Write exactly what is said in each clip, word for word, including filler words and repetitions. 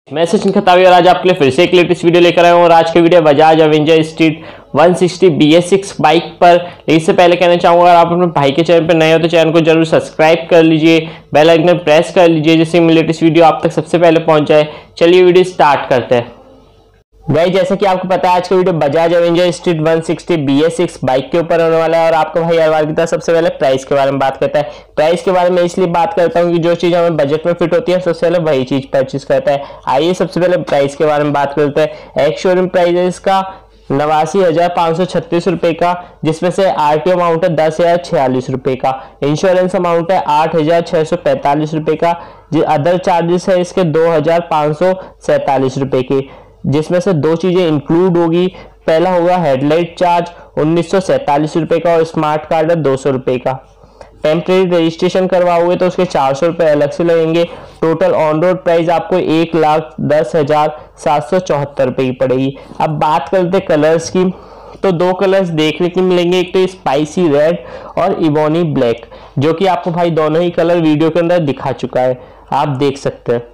मैं सचिन खतावी और आज आपके लिए फिर से एक लेटेस्ट वीडियो लेकर आया हूँ। और आज की video Bajaj avenger street one sixty B S six bike पर। इससे पहले कहना चाहूंगा, अगर आप अपने भाई के चैनल पर नए हो तो चैनल को जरूर सब्सक्राइब कर लीजिए, बेल आइकन प्रेस कर लीजिए, जिससे मेरी लेटेस्ट वीडियो आप तक सबसे पहले पहुंच जाए। चलिए वीडियो स्टार्ट करते हैं। भाई जैसा कि आपको पता है, आज का video Bajaj avenger street one sixty B S six bike के ऊपर होने वाला है। और आपका भाई हर बार की तरह सबसे पहले प्राइस के बारे में बात करता है। प्राइस के बारे में इसलिए बात करता हूँ कि जो चीज हमें बजट में फिट होती है सबसे पहले वही चीज परचेज करता है। आइए सबसे पहले प्राइस के बारे में बात करते हैं। एक शोरूम प्राइस है इसका नवासी हजार पाँच सौ छत्तीस रुपए का, जिसमें से आरटीओ अमाउंट है दस हजार छियालीस रुपए का, इंश्योरेंस अमाउंट है आठ हजार छह सौ पैंतालीस रुपए का, अदर चार्जेस है इसके दो हजार पाँच सौ सैंतालीस रुपए के, जिसमें से दो चीजें इंक्लूड होगी। पहला होगा हेडलाइट चार्ज उन्नीस सौ सैंतालीस रुपए का और स्मार्ट कार्ड है दो सौ रुपए का। टेम्परेरी रजिस्ट्रेशन करवाओगे तो उसके चार सौ रुपए अलग से लगेंगे। टोटल ऑन रोड प्राइस आपको एक लाख दस हजार सात सौ चौहत्तर रुपए की पड़ेगी। अब बात करते कलर्स की, तो दो कलर्स देखने को मिलेंगे, एक तो स्पाइसी रेड और इबोनी ब्लैक, जो कि आपको भाई दोनों ही कलर वीडियो के अंदर दिखा चुका है, आप देख सकते हैं।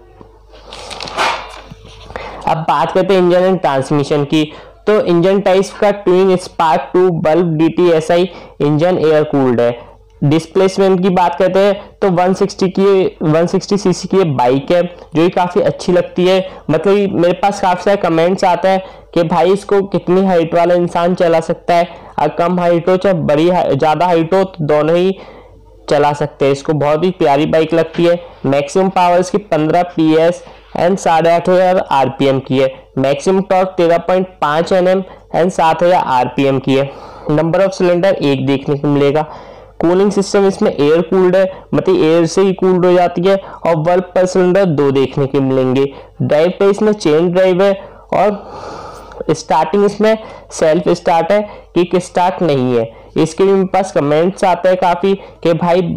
अब बात करते हैं इंजन एंड ट्रांसमिशन की, तो इंजन टाइप का twin spark two bulb D T S I engine air cooled है। डिस्प्लेसमेंट की बात करते हैं तो वन सिक्सटी की वन सिक्सटी सीसी की बाइक है, जो कि काफी अच्छी लगती है। मतलब मेरे पास काफी सारे कमेंट्स आते हैं कि भाई इसको कितनी हाइट वाला इंसान चला सकता है, और कम हाइट हो चाहे बड़ी ज्यादा हाइट हो तो दोनों ही चला सकते हैं। इसको बहुत ही प्यारी बाइक लगती है। मैक्सिमम पावर इसकी पंद्रह पी एस एंड साढ़े आठ हजार आरपीएम की है। मैक्सिमम टॉर्क तेरह पॉइंट पाँच एन एम एंड सात हजार आरपीएम की है। नंबर ऑफ सिलेंडर एक देखने को मिलेगा। कूलिंग सिस्टम इसमें एयर कूल्ड है, मतलब एयर से ही कूल्ड हो जाती है, और बल्ब पर सिलेंडर दो देखने को मिलेंगे। ड्राइव पे इसमें चेन ड्राइव है, और स्टार्टिंग इसमें सेल्फ स्टार्ट है, किक स्टार्ट नहीं है। इसके भी मेरे पास कमेंट्स आते हैं काफी कि भाई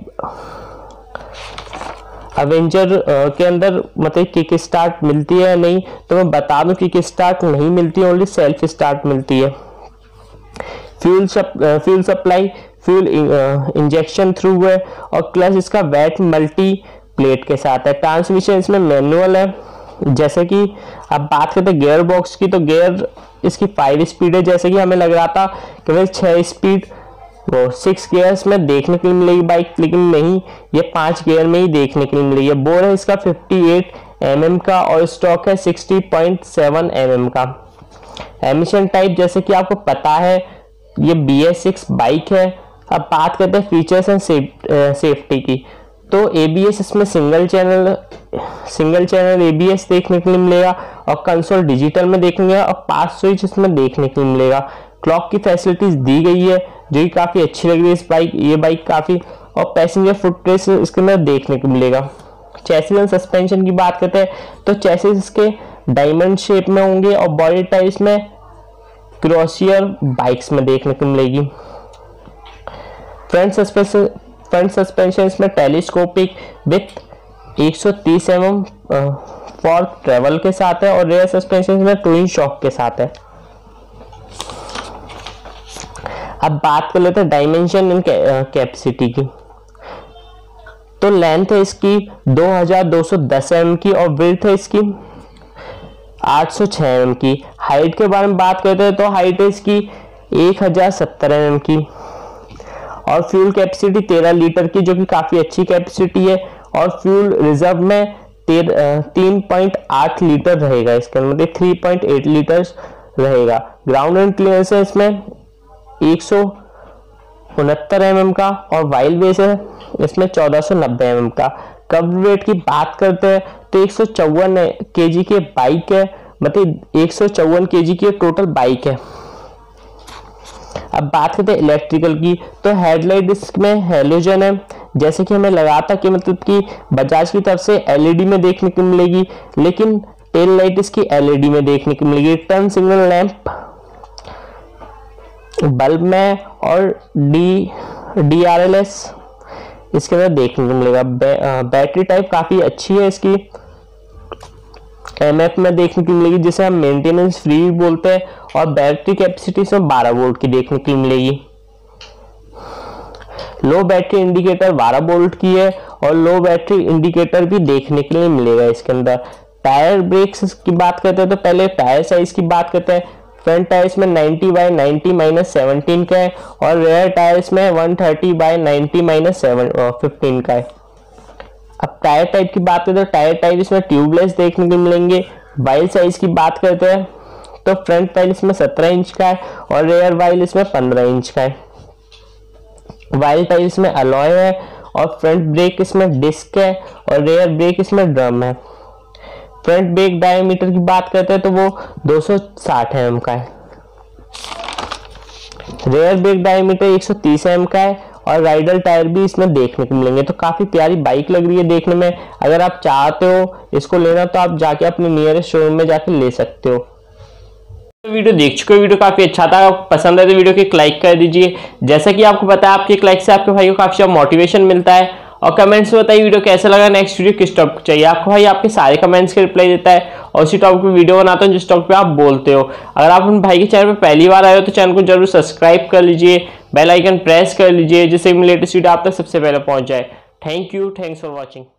अवेंजर के अंदर मतलब किक स्टार्ट मिलती है या नहीं, तो मैं बता दूं किक स्टार्ट नहीं मिलती है, ओनली सेल्फ स्टार्ट मिलती है। Fuel fuel supply fuel injection through है, और क्लच इसका वेट मल्टी प्लेट के साथ है। ट्रांसमिशन इसमें मैनुअल है। जैसे कि अब बात करते हैं गियर बॉक्स की, तो गियर इसकी फाइव स्पीड है, जैसे कि हमें लग रहा था कि वह छह स्पीड वो सिक्स गियर्स में देखने के लिए मिलेगी बाइक, लेकिन नहीं, ये पांच गियर में ही देखने के लिए मिलेगी। बोर है इसका अट्ठावन एम एम का, और स्टॉक है साठ पॉइंट सात एम एम का। एमिशन टाइप जैसे कि आपको पता है ये बी एस सिक्स बाइक है। अब बात करते हैं फीचर्स एंड सेफ्टी की, तो ए बी एस इसमें single channel single channel A B S देखने के लिए मिलेगा, और कंसोल डिजिटल में देखने मिलेगा, और पास स्विच इसमें देखने के लिए मिलेगा। क्लॉक की फैसिलिटीज दी गई है, जो कि काफी अच्छी लग रही है इस बाइक ये बाइक काफी। और पैसेंजर फुटप्रिंट्स इसके अंदर देखने को मिलेगा। चैसिस एंड सस्पेंशन की बात करते हैं तो चैसिस इसके डायमंड शेप में होंगे, और बॉडी टाइप्स में क्रॉसियर बाइक्स में देखने को मिलेगी। फ्रंट सस्पेंशन फ्रंट सस्पेंशन इसमें टेलीस्कोपिक विथ एक सौ तीस एम एम फॉर ट्रेवल के साथ है, और रेयर सस्पेंशन में ट्विन शॉक के साथ है। अब बात कर लेते हैं डायमेंशन एंड कैपेसिटी की, तो लेंथ है इसकी दो हजार दो सौ दस एम एम की, और विड्थ है इसकी आठ सौ छह एम एम की। हाइट के बारे में बात करते हैं तो हाइट है इसकी एक हजार सत्तर एम एम की, और फ्यूल कैपेसिटी तेरह लीटर की, जो कि काफी अच्छी कैपेसिटी है। और फ्यूल रिजर्व में तीन पॉइंट आठ लीटर रहेगा, इसके मतलब थ्री पॉइंट एट लीटर रहेगा। ग्राउंड एंड क्लियरेंस है इसमें एक सौ उनहत्तर एम एम का, और वाइल्ड बेस है इसमें चौदह सौ नब्बे एम एम का। कवर वेट की बात करते हैं तो एक सौ चौवन के जी की बाइक है, मतलब एक सौ चौवन के जी की टोटल बाइक है। अब बात करते हैं इलेक्ट्रिकल की, तो हेडलाइट इसमें हेलोजन है, जैसे कि हमें लगा था कि मतलब कि बजाज की तरफ से एल ई डी में देखने को मिलेगी, लेकिन टेल लाइट इसकी एल ई डी में देखने को मिलेगी। टर्न सिग्नल लैंप बल्ब में, और D D R L S इसके अंदर देखने को मिलेगा। बै, बैटरी टाइप काफी अच्छी है इसकी, एम एफ में देखने को मिलेगी, जिसे हम मेंटेनेंस फ्री बोलते हैं, और बैटरी कैपेसिटी इसमें बारह वोल्ट की देखने को मिलेगी। लो बैटरी इंडिकेटर बारह वोल्ट की है, और लो बैटरी इंडिकेटर भी देखने के लिए मिलेगा इसके अंदर। टायर ब्रेक्स की बात करते हैं तो पहले टायर साइज की बात करते हैं। फ्रंट टायर इसमें ninety by ninety minus seventeen का है और रेयर टायर इसमें one thirty by ninety minus fifteen का है। अब टायर टाइप की बात करते हैं तो टायर टाइप इसमें ट्यूबलेस देखने को मिलेंगे। वाइल साइज की बात करते हैं तो फ्रंट वाइल इसमें सत्रह इंच का है और रेयर वाइल इसमें पंद्रह इंच का है। वाइल टाइप इसमें अलॉय है और फ्रंट ब्रेक इसमें डिस्क है और रेयर ब्रेक इसमें ड्रम है। फ्रंट ब्रेक डायमीटर की बात करते हैं तो वो दो सौ साठ एम एम का है। रेयर ब्रेक डायमीटर एक सौ तीस एम एम का है और राइडल टायर भी इसमें देखने को मिलेंगे। तो काफी प्यारी बाइक लग रही है देखने में। अगर आप चाहते हो इसको लेना तो आप जाके अपने नियरेस्ट शोरूम में जाके ले सकते हो। तो वीडियो देख चुके हो, वीडियो काफी अच्छा था, पसंद है तो वीडियो को एक लाइक कर दीजिए। जैसा कि आपको पता है आपके एक लाइक से आपके भाई को काफी ज्यादा मोटिवेशन मिलता है। और कमेंट्स में बताइए वीडियो कैसा लगा, नेक्स्ट वीडियो किस टॉपिक चाहिए आपको। भाई आपके सारे कमेंट्स के रिप्लाई देता है और उसी टॉपिक पे वीडियो बनाता हूँ जिस टॉपिक पे आप बोलते हो। अगर आप उन भाई के चैनल पे पहली बार आए हो तो चैनल को जरूर सब्सक्राइब कर लीजिए, बेल आइकन प्रेस कर लीजिए जिससे लेटेस्ट वीडियो आप तक सबसे पहले पहुंच जाए। Thank you, thanks for watching.